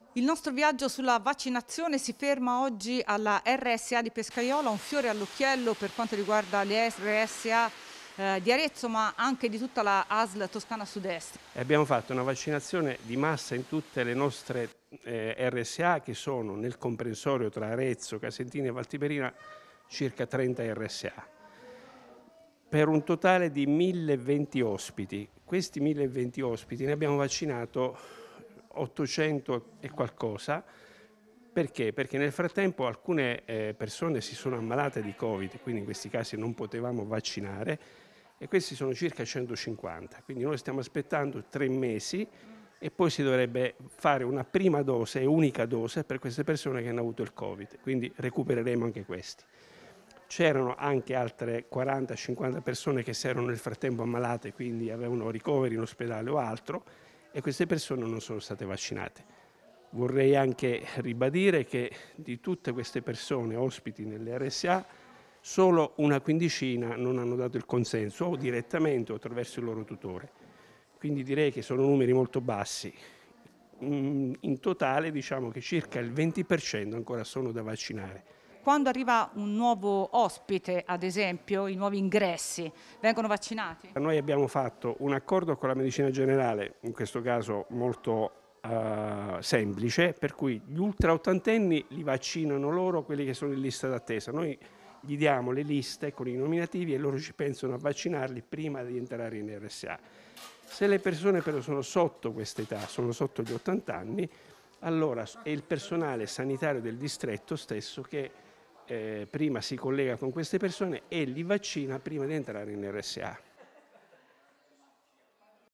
Il nostro viaggio sulla vaccinazione si ferma oggi alla RSA di Pescaiola, un fiore all'occhiello per quanto riguarda le RSA di Arezzo, ma anche di tutta la ASL Toscana Sud-Est. Abbiamo fatto una vaccinazione di massa in tutte le nostre RSA, che sono nel comprensorio tra Arezzo, Casentino e Valtiberina circa 30 RSA, per un totale di 1020 ospiti. Questi 1020 ospiti ne abbiamo vaccinato 800 e qualcosa. Perché? Perché nel frattempo alcune persone si sono ammalate di Covid, quindi in questi casi non potevamo vaccinare, e questi sono circa 150. Quindi noi stiamo aspettando 3 mesi e poi si dovrebbe fare una prima dose e unica dose per queste persone che hanno avuto il Covid, quindi recupereremo anche questi. C'erano anche altre 40-50 persone che si erano nel frattempo ammalate, quindi avevano ricoveri in ospedale o altro, e queste persone non sono state vaccinate. Vorrei anche ribadire che di tutte queste persone ospiti nelle RSA, solo una quindicina non hanno dato il consenso, o direttamente o attraverso il loro tutore. Quindi direi che sono numeri molto bassi. In totale diciamo che circa il 20% ancora sono da vaccinare. Quando arriva un nuovo ospite, ad esempio, i nuovi ingressi, vengono vaccinati? Noi abbiamo fatto un accordo con la medicina generale, in questo caso molto semplice, per cui gli ultra ottantenni li vaccinano loro, quelli che sono in lista d'attesa. Noi gli diamo le liste con i nominativi e loro ci pensano a vaccinarli prima di entrare in RSA. Se le persone però sono sotto questa età, sono sotto gli 80 anni, allora è il personale sanitario del distretto stesso che prima si collega con queste persone e li vaccina prima di entrare in RSA.